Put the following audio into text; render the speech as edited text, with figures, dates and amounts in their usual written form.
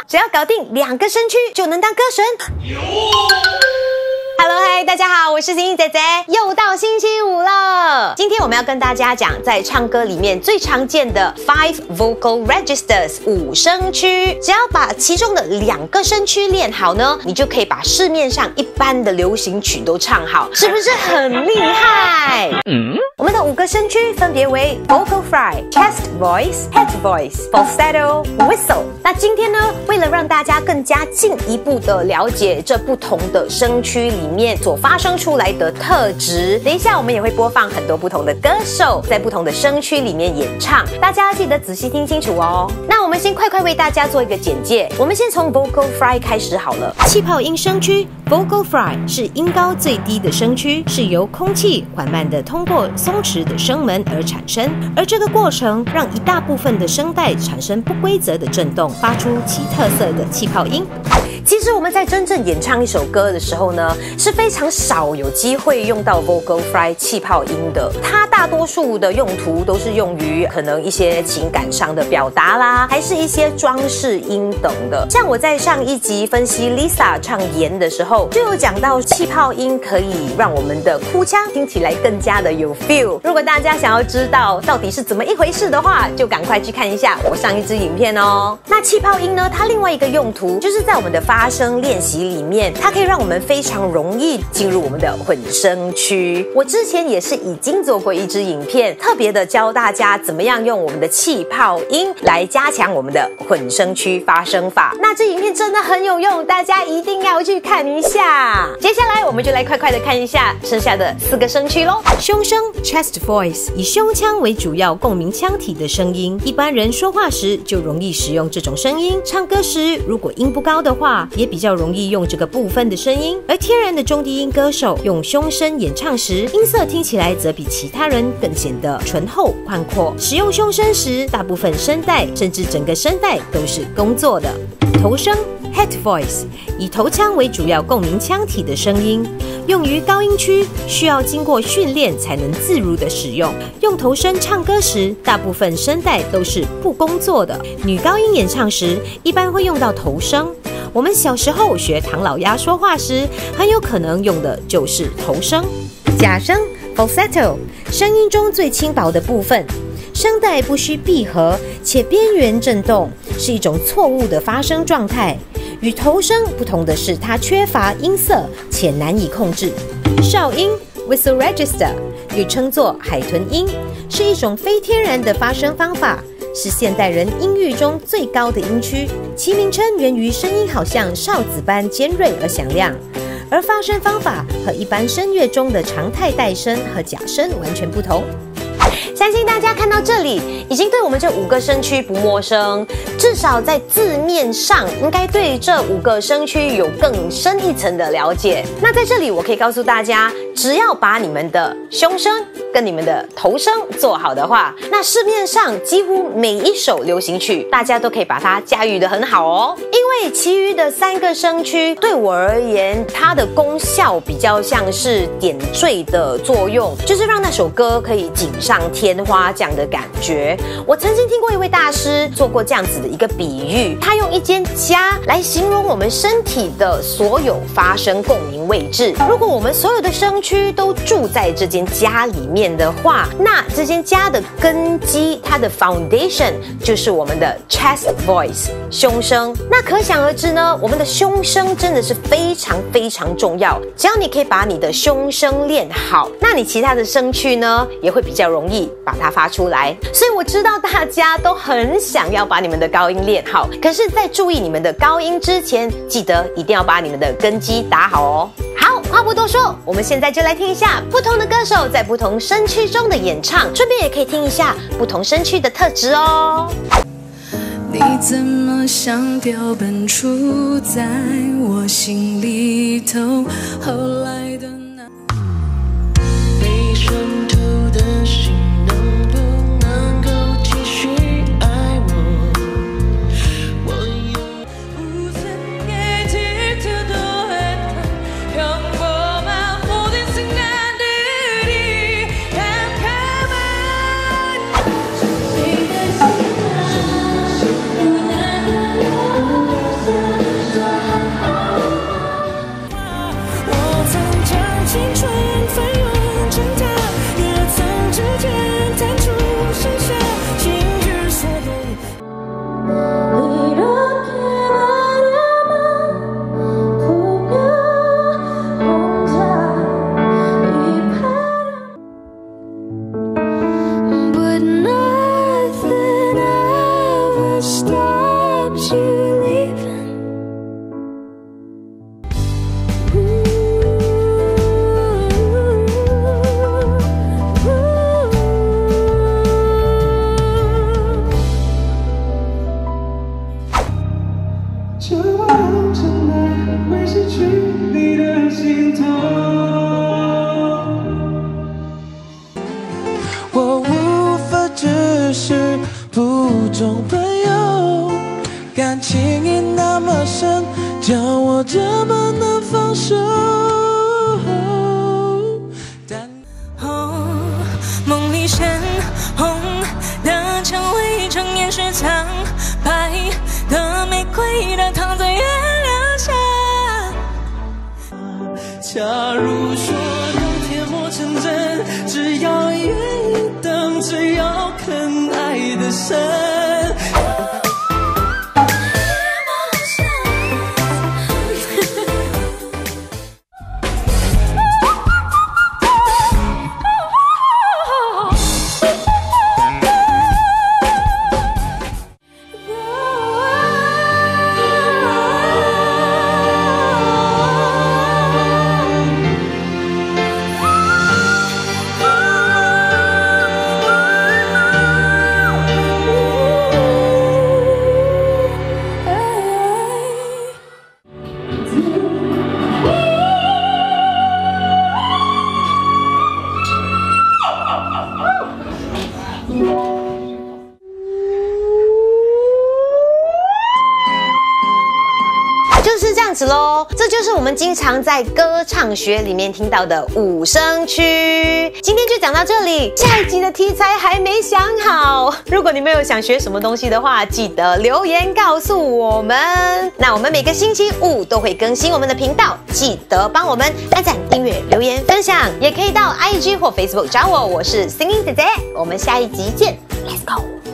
只要搞定2个身躯就能当歌神。Hello， 嗨，大家好，我是星星姐姐，又到星期五了。今天我们要跟大家讲，在唱歌里面最常见的 5 vocal registers 5声区，只要把其中的2个声区练好呢，你就可以把市面上一般的流行曲都唱好，是不是很厉害？我们的5个声区分别为 vocal fry、chest voice、head voice、falsetto、whistle。那今天呢，为了让大家更加进一步的了解这不同的声区里面所发生出来的特质，等一下我们也会播放很多不同的歌手在不同的声区里面演唱，大家要记得仔细听清楚哦。那我们先快为大家做一个简介，我们先从 vocal fry 开始好了。气泡音声区 vocal fry 是音高最低的声区，是由空气缓慢地通过松弛的声门而产生，而这个过程让一大部分的声带产生不规则的震动，发出其特色的气泡音。其实我们在真正演唱一首歌的时候呢，是非常少有机会用到 vocal fry 气泡音的。它大多数的用途都是用于可能一些情感上的表达啦，还是一些装饰音等的。像我在上一集分析 Lisa 唱盐的时候，就有讲到气泡音可以让我们的哭腔听起来更加的有 feel。如果大家想要知道到底是怎么一回事的话，就赶快去看一下我上一支影片哦。那气泡音呢，它另外一个用途就是在我们的发声练习里面，它可以让我们非常容易进入我们的混声区。我之前也是已经做过一支影片，特别的教大家怎么样用我们的气泡音来加强我们的混声区发声法。那这影片真的很有用，大家一定要去看一下。接下来我们就来快的看一下剩下的4个声区咯。胸声 chest voice 以胸腔为主要共鸣腔体的声音，一般人说话时就容易使用这种声音，唱歌时如果音不高的话，也比较容易用这个部分的声音。而天然的中低音歌手用胸声演唱时，音色听起来则比其他人更显得醇厚宽阔。使用胸声时，大部分声带甚至整个声带都是工作的。头声 head voice 以头腔为主要共鸣腔体的声音，用于高音区，需要经过训练才能自如的使用。用头声唱歌时，大部分声带都是不工作的。女高音演唱时，一般会用到头声。我们小时候学唐老鸭说话时，很有可能用的就是头声。假声 falsetto 声音中最轻薄的部分，声带不需闭合且边缘震动，是一种错误的发声状态。与头声不同的是，它缺乏音色且难以控制。哨音 whistle register 又称作海豚音，是一种非天然的发声方法，是现代人音域中最高的音区，其名称源于声音好像哨子般尖锐而响亮，而发声方法和一般声乐中的常态带声和假声完全不同。相信大家看到这里，已经对我们这5个声区不陌生，至少在字面上应该对这5个声区有更深一层的了解。那在这里我可以告诉大家，只要把你们的胸声跟你们的头声做好的话，那市面上几乎每一首流行曲大家都可以把它驾驭得很好哦。因为其余的3个声区对我而言，它的功效比较像是点缀的作用，就是让那首歌可以锦上添花这样的感觉。我曾经听过一位大师做过这样子的一个比喻，他用一间家来形容我们身体的所有发声共鸣位置。如果我们所有的声区都住在这间家里面的话，那这间家的根基，它的 foundation 就是我们的 chest voice 胸声。那可想而知呢，我们的胸声真的是非常重要。只要你可以把你的胸声练好，那你其他的声区呢也会比较容易把它发出来。所以我知道大家都很想要把你们的高音练好，可是在注意你们的高音之前，记得一定要把你们的根基打好哦。好，话不多说，我们现在就来听一下不同的歌手在不同声区中的演唱，顺便也可以听一下不同声区的特质哦。 你怎么想标本出在我心里头，后来的那被渗透的心能不能够继续爱我，我有무슨 예질투도 했던 평범한 모든 순간들이 캄캄한 네가 싫어 就让真爱会失去你的心痛。我无法只是普通朋友，感情已那么深，叫我怎么能放手？ 梦里鲜红的蔷薇，睁眼是苍白的玫瑰，它躺在月亮下。 假如说有天磨成针，只要愿意等，只要肯爱得深。 就是这样子咯，这就是我们经常在歌唱学里面听到的五声区。今天就讲到这里，下一集的题材还没想好。如果你们有想学什么东西的话，记得留言告诉我们。那我们每个星期五都会更新我们的频道，记得帮我们按赞、订阅、留言、分享，也可以到 IG 或 Facebook 找我，我是 Singing 姐姐。我们下一集见 ，Let's go。